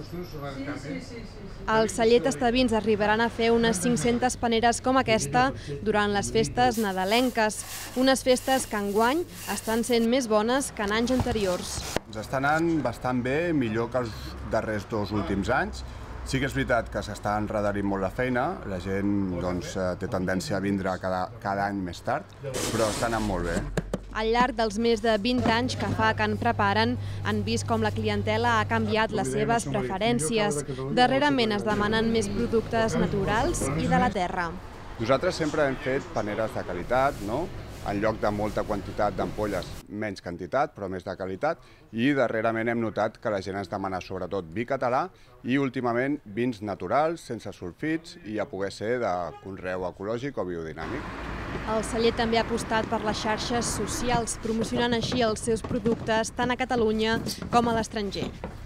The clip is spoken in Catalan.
Al celler Tastavins arribaran a fer unes 500 paneres com aquesta durant les festes nadalenques, unes festes que enguany estan sent més bones que en anys anteriors. Ens està anant bastant bé, millor que els darrers 2 últims anys. Sí que és veritat que s'està enredarint molt la feina, la gent té tendència a vindre cada any més tard, però està anant molt bé. Al llarg dels més de 20 anys que fa que en preparen, han vist com la clientela ha canviat les seves preferències. Darrerament es demanen més productes naturals i de la terra. Nosaltres sempre hem fet paneres de qualitat, en lloc de molta quantitat d'ampolles, menys quantitat, però més de qualitat, i darrerament hem notat que la gent ens demana sobretot vi català i últimament vins naturals, sense sulfits i a poder ser de conreu ecològic o biodinàmic. El celler també ha apostat per les xarxes socials, promocionant així els seus productes tant a Catalunya com a l'estranger.